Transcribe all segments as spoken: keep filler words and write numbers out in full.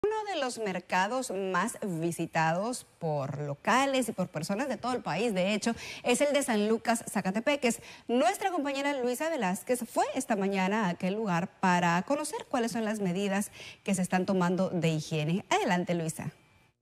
Uno de los mercados más visitados por locales y por personas de todo el país, de hecho, es el de San Lucas, Zacatepeques. Nuestra compañera Luisa Velázquez fue esta mañana a aquel lugar para conocer cuáles son las medidas que se están tomando de higiene. Adelante, Luisa.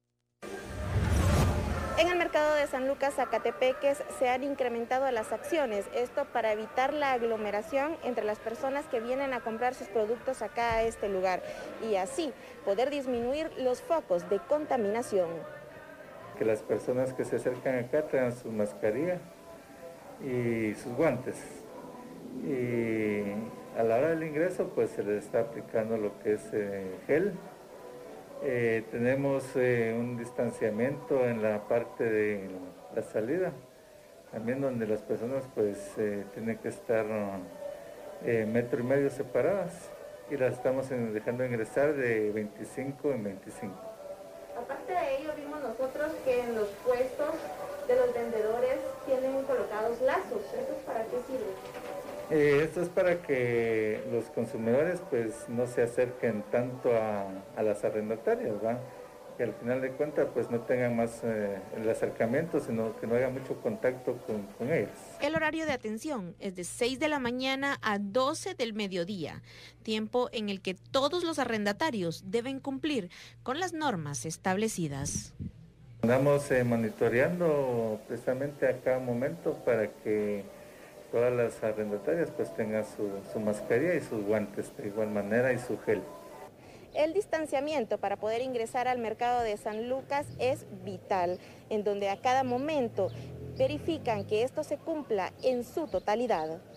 En el mercado de San Lucas, Zacatepeques, se han incrementado las acciones, esto para evitar la aglomeración entre las personas que vienen a comprar sus productos acá a este lugar y así poder disminuir los focos de contaminación. Que las personas que se acercan acá traigan su mascarilla y sus guantes. Y a la hora del ingreso pues se les está aplicando lo que es eh, gel. Eh, tenemos eh, un distanciamiento en la parte de la salida, también donde las personas pues eh, tienen que estar eh, metro y medio separadas y las estamos en, dejando ingresar de veinticinco en veinticinco. Aparte de ello, vimos nosotros que en los puestos de los vendedores tienen colocados lazos. ¿Esto es para qué sirve? Eh, esto es para que los consumidores pues no se acerquen tanto a, a las arrendatarias, ¿va? Que al final de cuentas pues no tengan más eh, el acercamiento, sino que no haya mucho contacto con, con ellos. El horario de atención es de seis de la mañana a doce del mediodía, tiempo en el que todos los arrendatarios deben cumplir con las normas establecidas. Andamos eh, monitoreando precisamente a cada momento para que todas las arrendatarias pues tengan su, su mascarilla y sus guantes de igual manera y su gel. El distanciamiento para poder ingresar al mercado de San Lucas es vital, en donde a cada momento verifican que esto se cumpla en su totalidad.